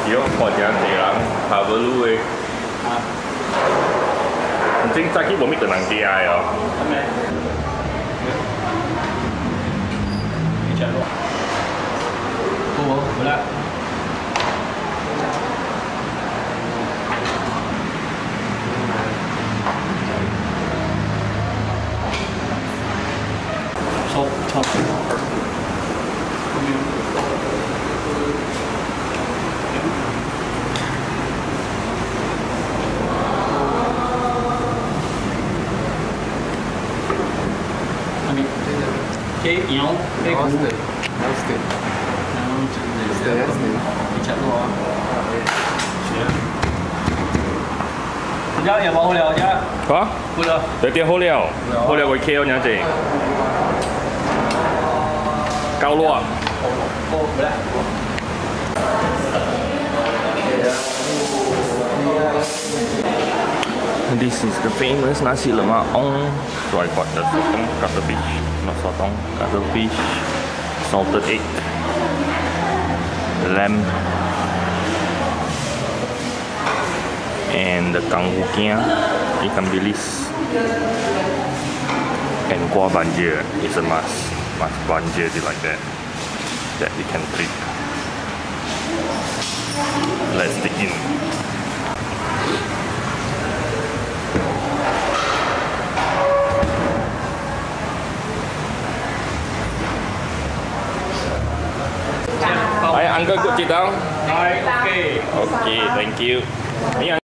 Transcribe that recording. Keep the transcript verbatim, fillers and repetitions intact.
Yo, kau jangan terang, cover lu eh. Mungkin sakit bumi tenang dia ya. Oh, bola. Chop, chop. Cái yếu, cái cũ. Roasted. Roasted, roasted. Đi chặt luôn. Giá有冇好料啫？ 好， 好料。 有啲好料，好料會 K O 呢隻。高落。 哦，唔啦。 This is the famous Nasi Lemak Ong. So I got the sotong cuttlefish, not sotong, cuttlefish, salted egg, lamb, and the kanghukia, ikan bilis, and kuah banjir is a must. Must banjir like that, that you can treat. Let's dig in. Hi, Uncle, good sit down. Hi, okay. Okay, thank you. Ini